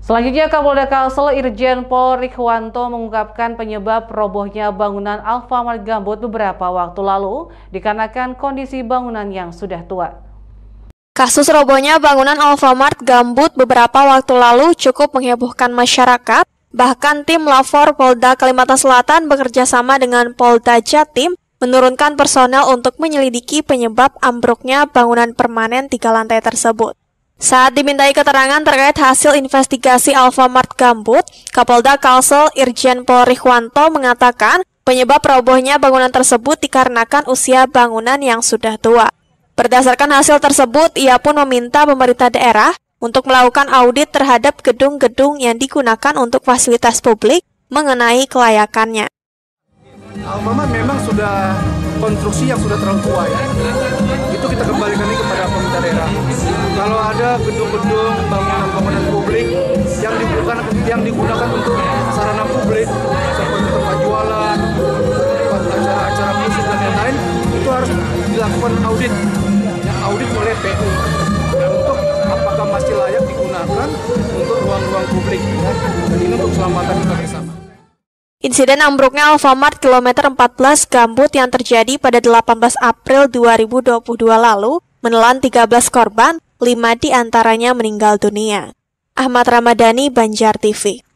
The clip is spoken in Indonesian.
Selanjutnya, Kapolda Kalsel Irjen Pol Rikwanto mengungkapkan penyebab robohnya bangunan Alfamart Gambut beberapa waktu lalu dikarenakan kondisi bangunan yang sudah tua. Kasus robohnya bangunan Alfamart Gambut beberapa waktu lalu cukup menghebohkan masyarakat. Bahkan tim Lapor Polda Kalimantan Selatan bekerja sama dengan Polda Jatim menurunkan personel untuk menyelidiki penyebab ambruknya bangunan permanen 3 lantai tersebut. Saat dimintai keterangan terkait hasil investigasi Alfamart Gambut, Kapolda Kalsel Irjen Pol Rikwanto mengatakan penyebab robohnya bangunan tersebut dikarenakan usia bangunan yang sudah tua. Berdasarkan hasil tersebut, ia pun meminta pemerintah daerah untuk melakukan audit terhadap gedung-gedung yang digunakan untuk fasilitas publik mengenai kelayakannya. Alfamart memang sudah konstruksi yang sudah terlalu tua ya. Itu kita kembalikan ini kepada pemerintah daerah. Kalau ada gedung-gedung bangunan publik yang digunakan untuk sarana publik seperti tempat jualan, acara-acara musik dan lain-lain, itu harus dilakukan audit. Audit oleh PU untuk apakah masih layak digunakan untuk ruang-ruang publik ya. Dan ini untuk keselamatan kita bersama. Insiden ambruknya Alfamart kilometer 14 Gambut yang terjadi pada 18 April 2022 lalu menelan 13 korban, 5 diantaranya meninggal dunia. Ahmad Ramadhani, Banjar TV.